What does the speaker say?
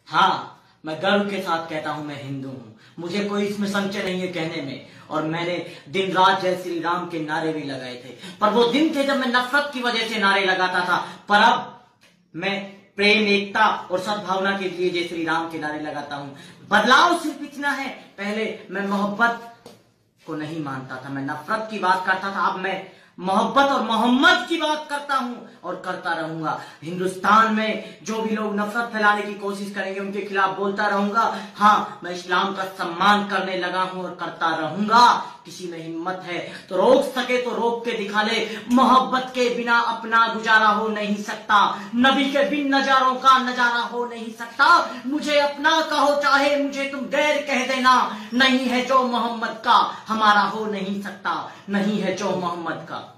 हाँ, मैं गर्व के साथ कहता हूँ मैं हिंदू हूँ। मुझे कोई इसमें संशय नहीं है कहने में। और मैंने दिन रात जय श्री राम के नारे भी लगाए थे, पर वो दिन थे जब मैं नफरत की वजह से नारे लगाता था। पर अब मैं प्रेम, एकता और सद्भावना के लिए जय श्री राम के नारे लगाता हूँ। बदलाव सिर्फ इतना है, पहले मैं मोहब्बत को नहीं मानता था, मैं नफरत की बात करता था। अब मैं मोहब्बत और मोहम्मद की बात करता हूं और करता रहूंगा। हिंदुस्तान में जो भी लोग नफरत फैलाने की कोशिश करेंगे उनके खिलाफ बोलता रहूंगा। हाँ, मैं इस्लाम का सम्मान करने लगा हूं और करता रहूंगा। किसी में हिम्मत है तो रोक सके तो रोक के दिखा ले। मोहब्बत के बिना अपना गुजारा हो नहीं सकता, नबी के बिन नजारों का नजारा हो नहीं सकता। मुझे अपना कहो चाहे मुझे तुम गैर कह देना, नहीं है जो मोहम्मद का हमारा हो नहीं सकता, नहीं है जो मोहम्मद का।